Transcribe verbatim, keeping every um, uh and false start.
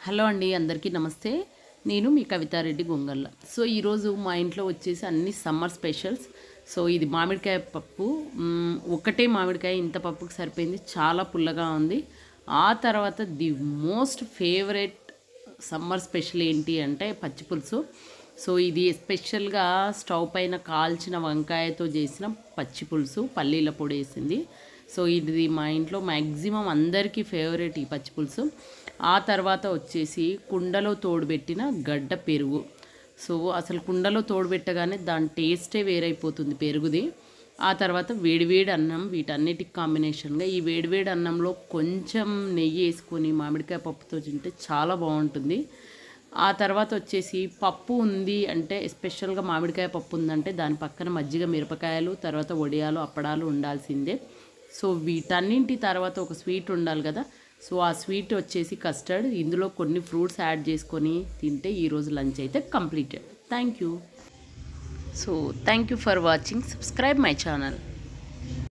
Hello అండి, అందరికీ నమస్తే. నేను మీ కవితారెడ్డి గొంగళ్ళ. సో ఈరోజు మా ఇంట్లో వచ్చేసి అన్ని సమ్మర్ స్పెషల్స్. సో ఇది మామిడికాయ పప్పు. ఒకటే మామిడికాయ ఇంత పప్పుకి సరిపోయింది, చాలా పుల్లగా ఉంది. ఆ తర్వాత the most favourite summer special ఏంటి అంటే పచ్చి పులుసు. సో ఇది ఎస్పెషల్గా స్టవ్ పైన కాల్చిన వంకాయతో చేసిన పచ్చి పులుసు, పల్లీల పొడి వేసింది. సో ఇది మా ఇంట్లో మ్యాక్సిమం అందరికీ ఫేవరెట్ ఈ పచ్చి పులుసు. ఆ తర్వాత వచ్చేసి కుండలో తోడుబెట్టిన గడ్డ పెరుగు. సో అసలు కుండలో తోడుబెట్టగానే దాని టేస్టే వేరైపోతుంది పెరుగుది. ఆ తర్వాత వేడివేడి అన్నం, వీటన్నిటికి కాంబినేషన్గా ఈ వేడివేడి అన్నంలో కొంచెం నెయ్యి వేసుకొని మామిడికాయ పప్పుతో తింటే చాలా బాగుంటుంది. ఆ తర్వాత వచ్చేసి పప్పు ఉంది అంటే, ఎస్పెషల్గా మామిడికాయ పప్పు ఉందంటే దాని పక్కన మజ్జిగ, మిరపకాయలు, తర్వాత వడియాలు, అప్పడాలు ఉండాల్సిందే. సో వీటన్నింటి తర్వాత ఒక స్వీట్ ఉండాలి కదా. సో ఆ స్వీట్ వచ్చేసి కస్టర్డ్. ఇందులో కొన్ని ఫ్రూట్స్ యాడ్ చేసుకొని తింటే ఈరోజు లంచ్ అయితే completed. Thank you. So thank you for watching. Subscribe my channel.